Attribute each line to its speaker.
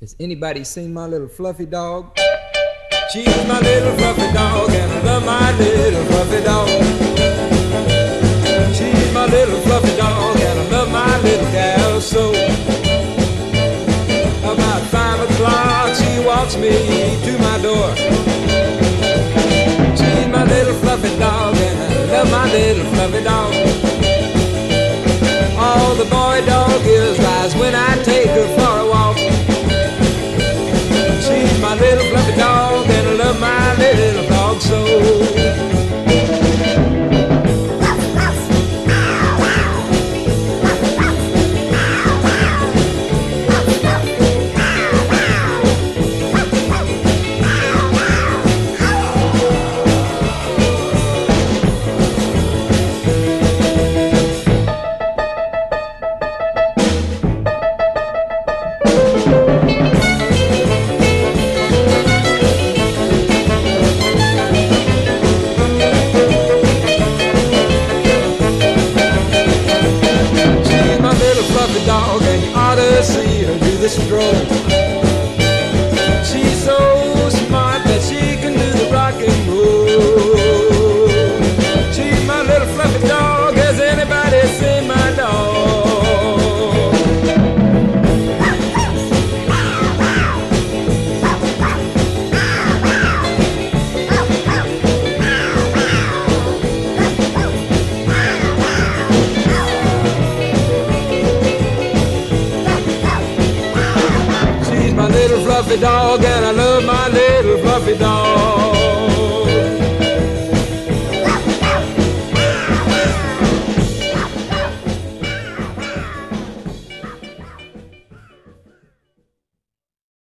Speaker 1: Has anybody seen my little fluffy dog?
Speaker 2: She's my little fluffy dog, and I love my little fluffy dog. She's my little fluffy dog, and I love my little gal so. About 5 o'clock, she walks me to my door. She's my little fluffy dog, and I love my little fluffy dog. All the boy dog is lies when I take her for a walk. She's my little fluffy dog, and I love my little dog so. Dog, and you ought to see her do the stroll. She's so smart that she can do the rock and roll. She's my little fluffy dog. Has anybody seen my dog? My little fluffy dog, and I love my little fluffy dog.